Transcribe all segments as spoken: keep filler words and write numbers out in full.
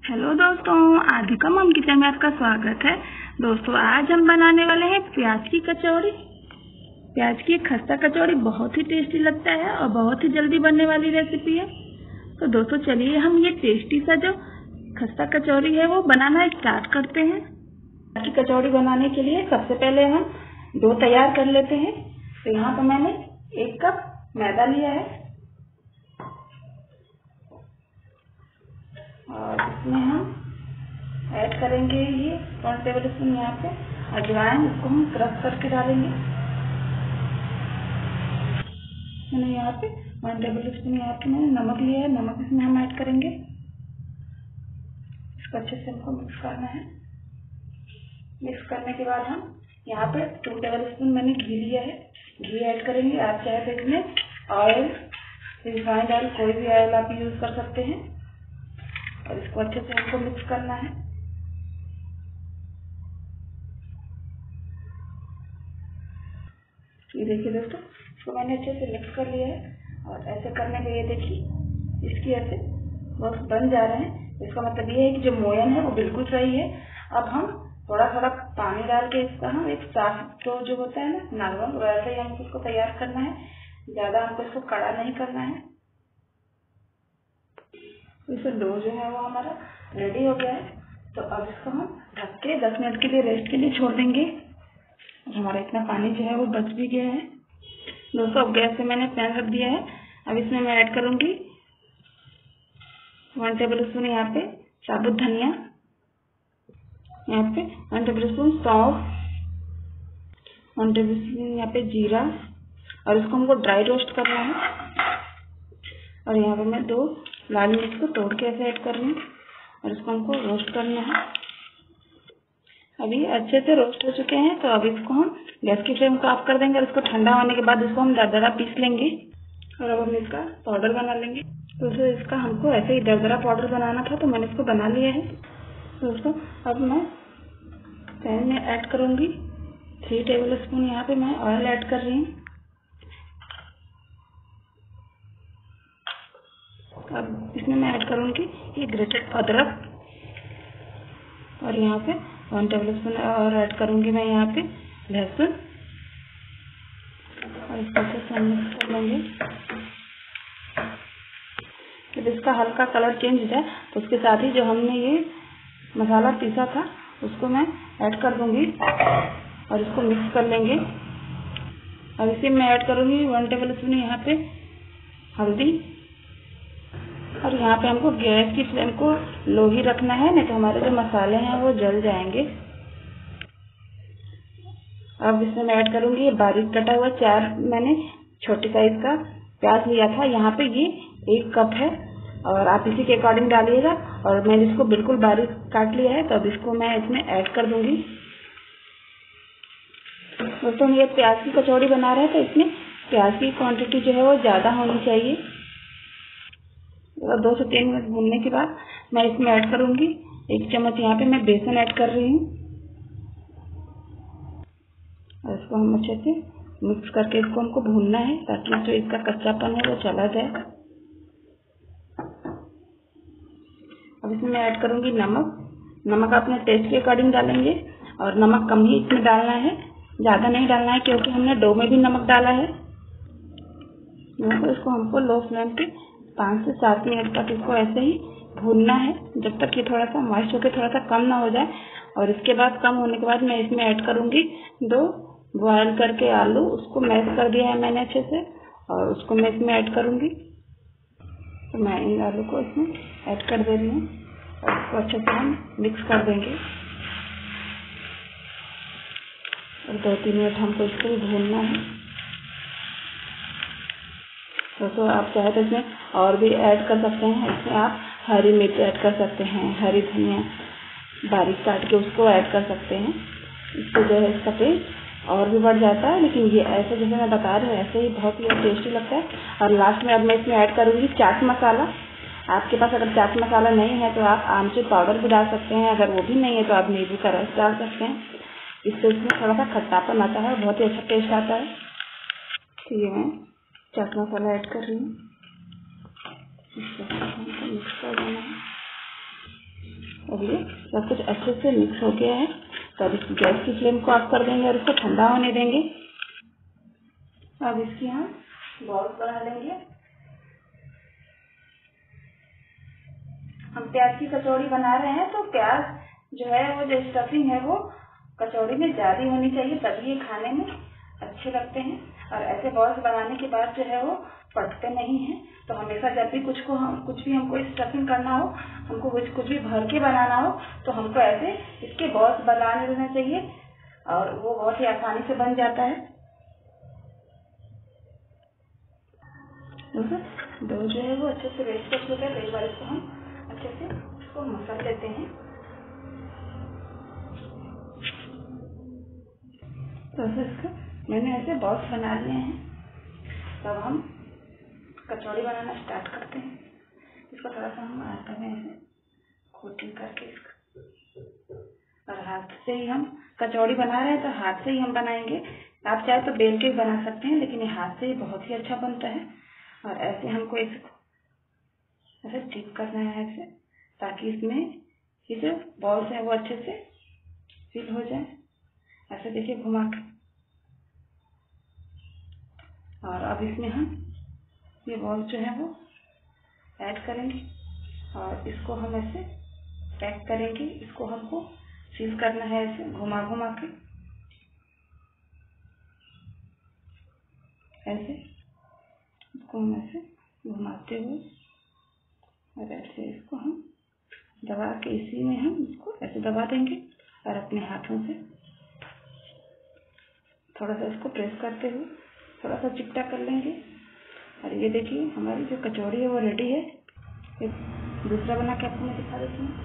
Hello दोस्तों, आदिका मम किचन में आपका स्वागत है। दोस्तों आज हम बनाने वाले हैं प्याज की कचौड़ी। प्याज की खस्ता कचौड़ी बहुत ही टेस्टी लगता है और बहुत ही जल्दी बनने वाली रेसिपी है। तो दोस्तों चलिए हम ये टेस्टी सा जो खस्ता कचौड़ी है वो बनाना स्टार्ट करते हैं। प्याज की कचौड़ी बनाने के लिए सबसे पहले हम डो तैयार कर लेते हैं। तो यहाँ पर मैंने एक कप मैदा लिया है और इसमें हम ऐड करेंगे ये वन टेबल स्पून यहाँ पे अजवाइन, इसको हम क्रश करके डालेंगे। मैंने यहाँ पे वन टेबल स्पून यहाँ पे मैंने नमक लिया है, नमक इसमें हम ऐड करेंगे। इसको अच्छे से हमको मिक्स करना है। मिक्स करने के बाद हम यहाँ पे टू टेबल स्पून मैंने घी लिया है, घी ऐड करेंगे। आप चाहे तो इसमें ऑयल, रिफाइंड ऑयल, कोई भी ऑयल आप यूज कर सकते हैं और इसको अच्छे से हमको मिक्स करना है। ये देखिए दोस्तों, इसको मैंने अच्छे से मिक्स कर लिया है और ऐसे करने के लिए देखिए इसकी ऐसे बॉक्स बन जा रहे हैं। इसका मतलब ये है कि जो मोयन है वो बिल्कुल सही है। अब हम थोड़ा थोड़ा पानी डाल के इसका हम एक साफ डो जो होता है ना नॉर्मल, वैसे ही हमको इसको तैयार करना है। ज्यादा हमको इसको कड़ा नहीं करना है। इसका डो जो है वो हमारा रेडी हो गया है। तो अब इसको हम ढक के दस मिनट के लिए रेस्ट के लिए छोड़ देंगे। हमारा इतना पानी जो है वो बच भी गया है। दोस्तों अब गैस पे मैंने पैन रख दिया है। अब इसमें मैं ऐड करूंगी वन टेबल स्पून यहाँ पे साबुत धनिया, यहाँ पे वन टेबल स्पून सौंफ, वन टेबल स्पून यहाँ पे जीरा और इसको हमको ड्राई रोस्ट करना है। और यहाँ पे मैं दो लाल मिर्च को तोड़ के ऐसे ऐड कर रही हूँ और इसको हमको रोस्ट करना है। अभी अच्छे से रोस्ट हो चुके हैं। तो अब इसको हम गैस की फ्लेम को ऑफ कर देंगे और इसको ठंडा होने के बाद इसको हम दरदरा पीस लेंगे और अब हम इसका पाउडर बना लेंगे। तो दोस्तों इसका हमको ऐसे ही दरदरा पाउडर बनाना था तो मैंने इसको बना लिया है। दोस्तों अब मैं पैन में ऐड करूंगी थ्री टेबल स्पून यहाँ पे मैं ऑयल ऐड कर रही हूँ। अब इसमें मैं ऐड करूंगी ये ग्रेटेड अदरक और यहाँ पे वन टेबल स्पून और ऐड करूंगी मैं यहाँ पे लहसुन और इसको अच्छे से मिक्स कर लेंगे। जब इसका हल्का कलर चेंज हो जाए तो उसके साथ ही जो हमने ये मसाला पीसा था उसको मैं ऐड कर दूंगी और इसको मिक्स कर लेंगे। अब इसी में ऐड करूंगी वन टेबल स्पून यहाँ पे हल्दी और यहाँ पे हमको गैस की फ्लेम को लो ही रखना है, नहीं तो हमारे जो मसाले हैं वो जल जाएंगे। अब इसमें मैं ऐड करूंगी ये बारीक कटा हुआ चार मैंने छोटे साइज का प्याज लिया था, यहाँ पे ये एक कप है और आप इसी के अकॉर्डिंग डालिएगा। और मैंने इसको बिल्कुल बारीक काट लिया है तो अब इसको मैं इसमें ऐड कर दूंगी। दोस्तों ये प्याज की कचौड़ी बना रहे हैं तो इसमें प्याज की क्वांटिटी जो है वो ज्यादा होनी चाहिए। और दो से तीन मिनट भूनने के बाद मैं इसमें ऐड करूंगी एक चम्मच यहाँ पे मैं बेसन ऐड कर रही हूँ और इसको हम अच्छे से मिक्स करके इसको हमको भूनना है ताकि जो इसका कच्चापन है वो चला जाए। अब इसमें मैं ऐड करूंगी नमक। नमक अपने टेस्ट के अकॉर्डिंग डालेंगे और नमक कम ही इसमें डालना है, ज्यादा नहीं डालना है क्योंकि हमने डो में भी नमक डाला है। तो इसको हमको लो फ्लेम पे पाँच से सात मिनट तक इसको ऐसे ही भूनना है जब तक ये थोड़ा सा मॉइस्ट होकर थोड़ा सा कम ना हो जाए। और इसके बाद कम होने के बाद मैं इसमें ऐड करूंगी दो बॉयल करके आलू, उसको मैश कर दिया है मैंने अच्छे से और उसको मैं इसमें ऐड करूंगी। तो मैं इन आलू को इसमें ऐड कर दे रही हूँ और इसको अच्छे से हम मिक्स कर देंगे और दो तीन मिनट हमको इसको भूनना है। दोस्तों आप चाहे तो इसमें और भी ऐड कर सकते हैं। इसमें आप हरी मिर्च ऐड कर सकते हैं, हरी धनिया बारीक काट के उसको ऐड कर सकते हैं। इसको जो है इसका टेस्ट और भी बढ़ जाता है। लेकिन ये ऐसे जैसे मैं बता रही हूँ ऐसे ही बहुत ही टेस्टी लगता है। और लास्ट में अब मैं इसमें ऐड करूँगी चाट मसाला। आपके पास अगर चाट मसाला नहीं है तो आप आमचूर पाउडर भी डाल सकते हैं, अगर वो भी नहीं है तो आप नींबू का रस डाल सकते हैं। इससे इसमें थोड़ा सा खट्टापन आता है, बहुत ही अच्छा टेस्ट आता है। ठीक है, मैं चाट मसाला ऐड कर रही हूँ, इसको मिक्स कर देना है। अब ये सब कुछ अच्छे से मिक्स हो गया है, तो अब इस गैस की फ्लेम को ऑफ कर देंगे और इसको ठंडा होने देंगे। अब इसकी हम बॉल्स बना लेंगे। हम प्याज की कचौड़ी बना रहे हैं, तो प्याज जो है वो जो स्टफिंग है वो कचौड़ी में ज़्यादा होनी चाहिए, तभी ये खाने में अच्छे लगते हैं। और ऐसे बॉल्स बनाने के बाद जो है वो फटते नहीं हैं। तो हमेशा जब भी कुछ को हम कुछ भी हमको स्टफिंग करना हो, हमको कुछ कुछ भी भर के बनाना हो, तो हमको ऐसे इसके बॉल्स बना लेना चाहिए और वो बहुत ही आसानी से बन जाता है। डो जो है वो अच्छे से रेस्ट कर चुका है। एक बार इसको हम अच्छे से इसको मसल लेते हैं। तो ऐसे इसको मैंने ऐसे बॉल्स बना लिए हैं। तब हम कचौड़ी बनाना स्टार्ट करते हैं। इसको थोड़ा सा हम आटा में ऐसे कोटिंग करके इसका, और हाथ से ही हम कचौड़ी बना रहे हैं तो हाथ से ही हम बनाएंगे। आप चाहे तो बेल के भी बना सकते हैं, लेकिन ये हाथ से ही बहुत ही अच्छा बनता है। और ऐसे हमको इसको ऐसे टिप करना है ऐसे, ताकि इसमें ये जो बॉल्स हैं वो अच्छे से फिल हो जाए। ऐसे देखिए घुमा के। और अब इसमें हम ये बॉल्स जो है वो ऐड करेंगे और इसको हम ऐसे पैक करेंगे। इसको हमको सील करना है ऐसे घुमा घुमा के, ऐसे इसको हम ऐसे घुमाते हुए और ऐसे इसको हम दबा के इसी में हम इसको ऐसे दबा देंगे और अपने हाथों से थोड़ा सा इसको प्रेस करते हुए थोड़ा सा चिपटा कर लेंगे। और ये देखिए हमारी जो कचौड़ी है वो रेडी है। एक दूसरा बना के आपको मैं दिखा देती हूँ।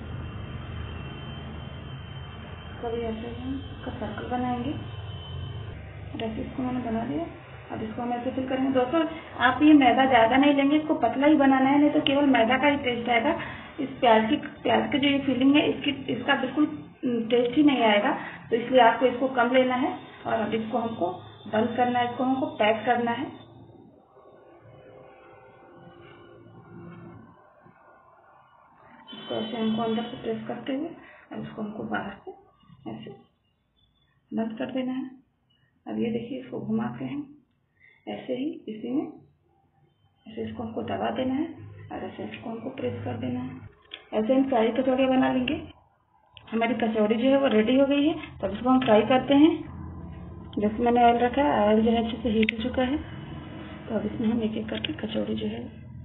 कभी ऐसे हम इसका सर्कल बनाएंगे और ऐसे इसको मैंने बना दिया। अब इसको हम ऐसे फिल करेंगे। दोस्तों आप ये मैदा ज़्यादा नहीं लेंगे, इसको पतला ही बनाना है, नहीं तो केवल मैदा का ही टेस्ट आएगा। इस प्याज की प्याज की जो ये फीलिंग है इसकी इसका बिल्कुल टेस्ट ही नहीं आएगा। तो इसलिए आपको इसको कम लेना है। और अब इसको हमको बंद करना है, इसको हमको पैक करना है। इसको ऐसे हमको अंदर से प्रेस करते हुए और इसको हमको बाहर से ऐसे बंद कर देना है। अब ये देखिए इसको घुमा के हम ऐसे ही इसी में ऐसे इसको हमको दबा देना है और ऐसे इसको हमको प्रेस कर देना है। ऐसे हम सारी कचौड़ियाँ बना लेंगे। हमारी कचौड़ी जो है वो रेडी हो गई है। तो अब इसको हम फ्राई करते हैं। जैसे मैंने ऑयल रखा है, ऑयल जो है अच्छे से हीट हो चुका है। तो अब इसमें हम एक एक करके कचौड़ी जो है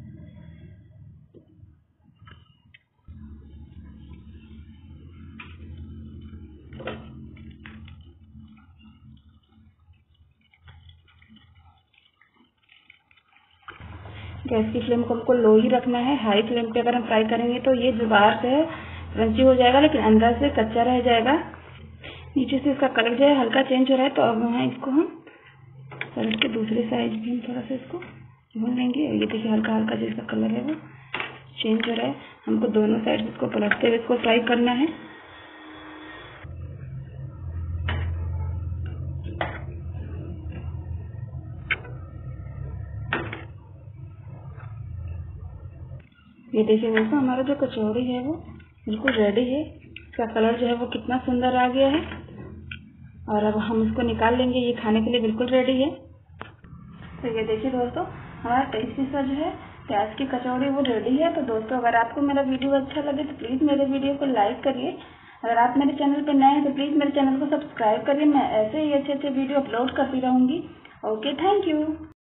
गैस की फ्लेम को हमको लो ही रखना है। हाई फ्लेम पे अगर हम फ्राई करेंगे तो ये जो बाहर से है क्रंची हो जाएगा, लेकिन अंदर से कच्चा रह जाएगा। नीचे से इसका कलर जो है हल्का चेंज हो रहा है। तो अब यहाँ इसको हम पलट के दूसरे साइड भी हम थोड़ा सा इसको भून लेंगे। ये देखिए हल्का हल्का जो इसका कलर है वो चेंज हो रहा है। हमको दोनों साइड इसको पलटते हुए इसको फ्राई करना है। ये देखिए दोस्तों हमारा जो कचौड़ी है वो बिल्कुल रेडी है। इसका कलर जो है वो कितना सुंदर आ गया है। और अब हम इसको निकाल लेंगे। ये खाने के लिए बिल्कुल रेडी है। तो ये देखिए दोस्तों हमारा टेस्टी सा जो है प्याज की कचौड़ी वो रेडी है। तो दोस्तों अगर आपको मेरा वीडियो अच्छा लगे तो प्लीज़ मेरे वीडियो को लाइक करिए। अगर आप मेरे चैनल पर नए हैं तो प्लीज़ मेरे चैनल को सब्सक्राइब करिए। मैं ऐसे ही अच्छे अच्छे वीडियो अपलोड करती रहूँगी। Okay, thank you.